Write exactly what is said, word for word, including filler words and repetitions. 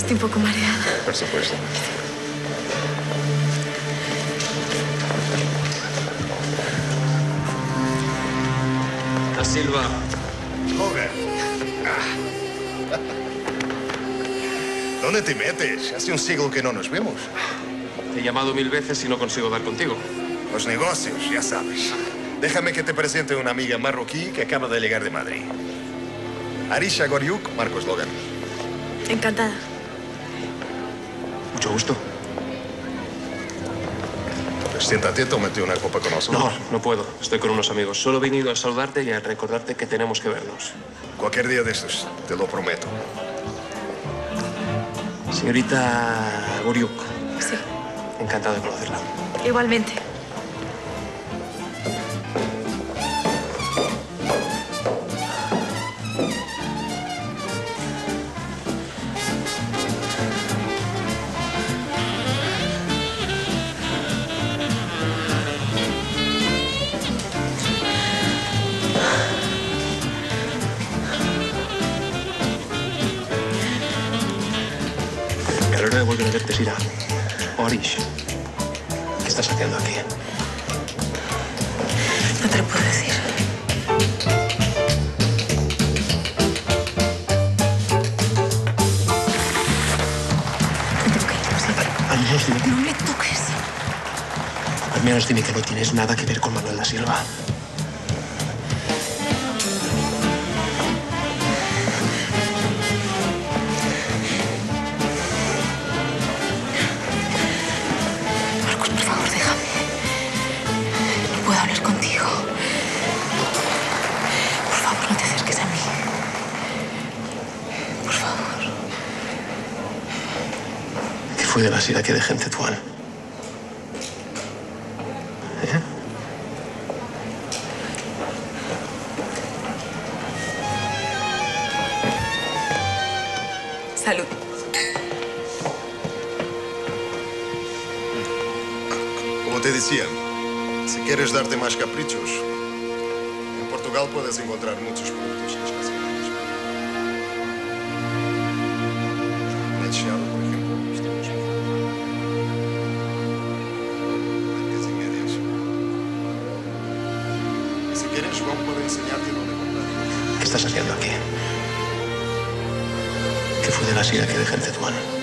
Estoy un poco mareada. Por supuesto. Da Silva. Logan. Ah. ¿Dónde te metes? Hace un siglo que no nos vemos. Te he llamado mil veces y no consigo dar contigo. Los negocios, ya sabes. Déjame que te presente una amiga marroquí que acaba de llegar de Madrid. Arisha Goriuk, Marcos Logan. Encantada. Mucho gusto. Pues siéntate, tómate una copa con nosotros. No, no puedo. Estoy con unos amigos. Solo he venido a saludarte y a recordarte que tenemos que vernos. Cualquier día de estos, te lo prometo. Señorita Goriuk. Sí. Encantado de conocerla. Igualmente. Me alegro de volver a verte, Sira. Orish, ¿qué estás haciendo aquí? No te lo puedo decir. Me tengo que ir, lo siento. Al menos dime que, No me toques. al menos dime que no tienes nada que ver con Manuel da Silva. Marcos, por favor, déjame. No puedo hablar contigo. Por favor, no te acerques a mí. Por favor. ¿Qué fue de la Sira que dejé en Tetuán? ¿Eh? Salud. Como te decía, si quieres darte más caprichos, en Portugal puedes encontrar muchos productos caseiros. Lecheado, por ejemplo, estamos blancas y medias. Y si quieres, João puede enseñarte dónde comprar. ¿Qué estás haciendo aquí? ¿Qué fue de la Sira que dejé en Tetuán?